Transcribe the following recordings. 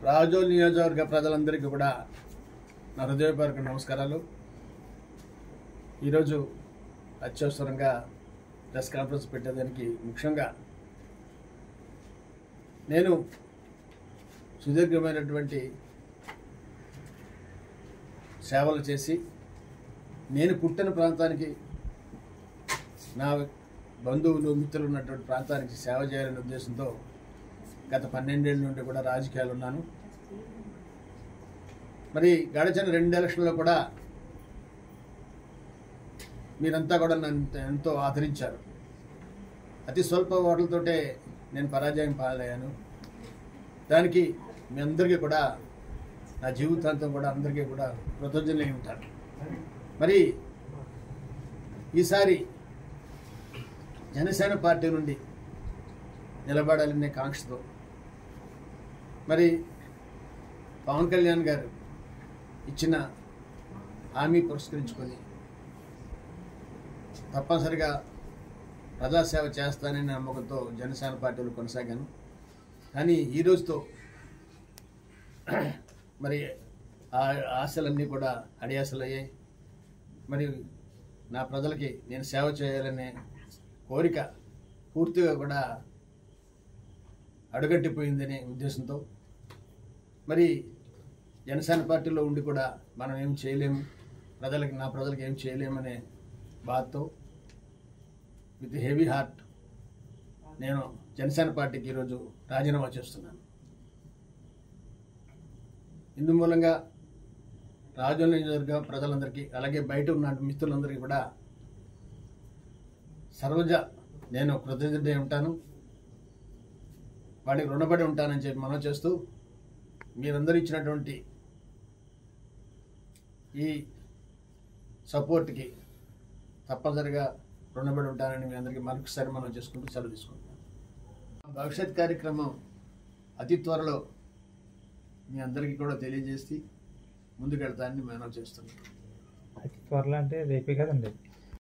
రాజోల్ నియోజకవర్గ ప్రజలందరికీ కూడా నా హృదయపూర్వక నమస్కారాలు. ఈరోజు అత్యవసరంగా ప్రెస్ కాన్ఫరెన్స్ పెట్టేదానికి ముఖ్యంగా నేను సుదీర్ఘమైనటువంటి సేవలు చేసి నేను పుట్టిన ప్రాంతానికి నా బంధువులు మిత్రులు ఉన్నటువంటి ప్రాంతానికి సేవ చేయాలనే ఉద్దేశంతో గత 12 ఏళ్ళ నుండి కూడా రాజకీయాలు ఉన్నాను. మరి గడిచిన 2 ఎలక్షన్లో కూడా మీరంతా కూడా నన్ను ఎంతో ఆదరించారు. అతి స్వల్ప ఓట్లతోటే నేను పరాజయం పాలయ్యాను. దానికి మీ అందరికీ కూడా నా జీవితాంతం కూడా అందరికీ కూడా కృతజ్ఞులై ఉంటాను. మరి ఈసారి జనసేన పార్టీ నుండి నిలబడాలనే కాంక్షతో మరి పవన్ కళ్యాణ్ గారు ఇచ్చిన హామీ పురస్కరించుకొని తప్పనిసరిగా ప్రజాసేవ చేస్తానని నమ్మకంతో జనసేన పార్టీలో కొనసాగాను. కానీ ఈ రోజుతో మరి ఆ ఆశలన్నీ కూడా అడియాసలు అయ్యాయి. మరి నా ప్రజలకి నేను సేవ చేయాలనే కోరిక పూర్తిగా కూడా అడుగట్టిపోయిందనే ఉద్దేశంతో మరి జనసేన పార్టీలో ఉండి కూడా మనం ఏం చేయలేము, నా ప్రజలకు ఏం చేయలేమనే బాధతో విత్ హెవీ హార్ట్ నేను జనసేన పార్టీకి ఈరోజు రాజీనామా చేస్తున్నాను. ఇందు మూలంగా రాజోల్ నియోజకవర్గ ప్రజలందరికీ అలాగే బయట ఉన్న మిత్రులందరికీ కూడా సర్వజ నేను కృతజ్ఞుడై ఉంటాను, వాడికి రుణపడి ఉంటానని చెప్పి మనం చేస్తూ మీరందరూ ఇచ్చినటువంటి ఈ సపోర్ట్కి తప్పనిసరిగా రుణపడి ఉంటానని మీ అందరికీ మరొకసారి మనం చేసుకుంటూ సెలవు తీసుకుంటాం. భవిష్యత్ కార్యక్రమం అతి త్వరలో మీ అందరికీ కూడా తెలియజేసి ముందుకెళ్తానని మనం చేస్తున్నాం. అతి త్వరలో అంటే రేపే కదండి.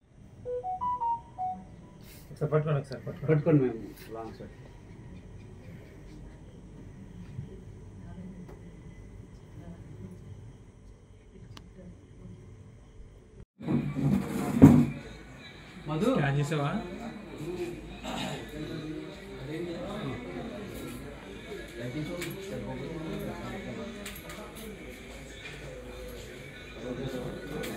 పట్టుకోండి మేము లాంగ్ సైడ్. మధు స్కాన్ చేసావా?